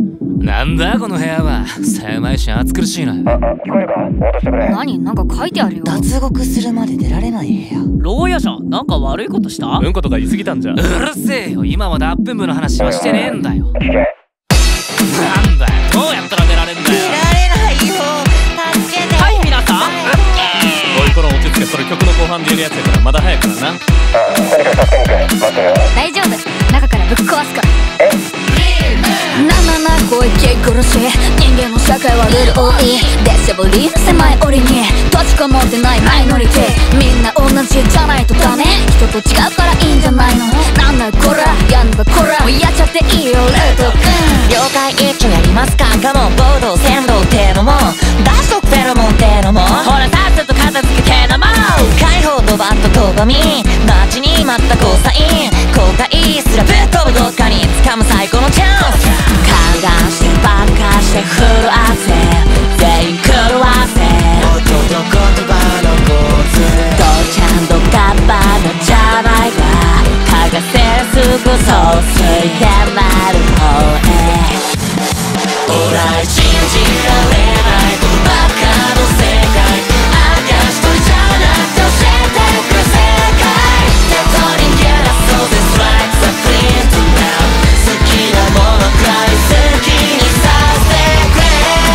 なんだこの部屋は。狭いし暑苦しいな。 聞こえるか？応答してくれ。 何？なんか書いてあるよ。 脱獄するまで出られない部屋。 牢屋じゃん。なんか悪いことした？ うんことか言い過ぎたんじゃ。うるせえよ、今までアップン部の話はしてねえんだよ。 聞け。 なんだよ、どうやったら出られんだよ。 出られないよ、助けて。 はい、皆さん。 おい、この落ち着け。それ曲の後半で言うやつやからまだ早いからな。 何か助けに来る。待ってよ。 大丈夫、中からぶっ壊すから。な声気苦しい人間の社会はルール多い。デシャブリー狭い檻に閉じこもってないマイノリティ。みんな同じじゃないとダメ。人と違うからいいんじゃないの。なんだよこら、やんのかこら。もうやっちゃっていいよレッド。 了解一丁やりますか。カモン暴動先導ってのも出しとくフェロモンってのも。ほらさっさと片付けてなも解放ドバッとドバミン街に待った交際後悔すらぶっ飛ぶどっかに掴む最高のチャンス。勘がしてばっかして震わせ全員狂わせ音と言葉の構図ドちゃんとカッパのじゃないわ嗅がせすぐ総帥でなる方へ。ほら信じられないことばっかの世界あんた一人じゃなくて教えてくれ世界手取りゲラそうです like the clean to now 好きなものくらい好きにさせてくれ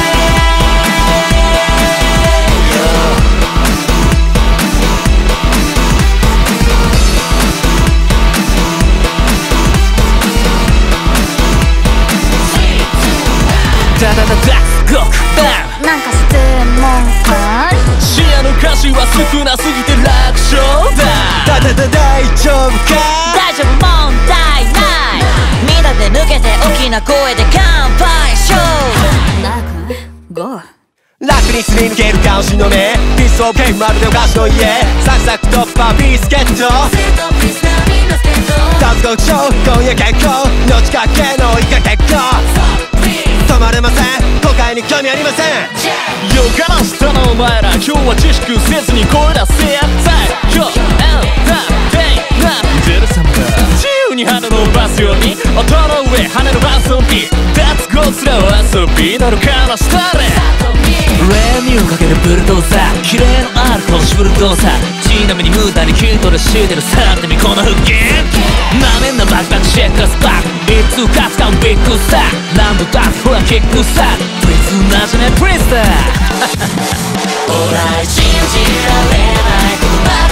ダダダダゴクバン。 なんか質問ある？ 視野の歌詞は少なすぎて楽勝だ。ダダダ大丈夫か？ 大丈夫問題ないみんなで抜けて大きな声で乾杯しよう。 なくゴー。 楽にすり抜ける顔しの目ピースオブケイクまるでお菓子の家サクサク突破ビスケット脱獄症今夜結構命かけのイカ結構止まれません後悔に興味ありません。 よからしたなお前ら今日は自粛せずに声出せ最強だってなゼルサムだ自由に羽伸ばすように音の上跳ね伸ばすビ脱獄すら遊びなるからしたれレミューかけるブルドーザーキレのあるコシブルドーザーちなみに無駄にヒートで敷いてるさらってみこの腹筋なめんなバクバクシェイクスパックいつか使うビッグスター何度だってほらキックスタープリズナーじゃねプリズナーほら信じられないことば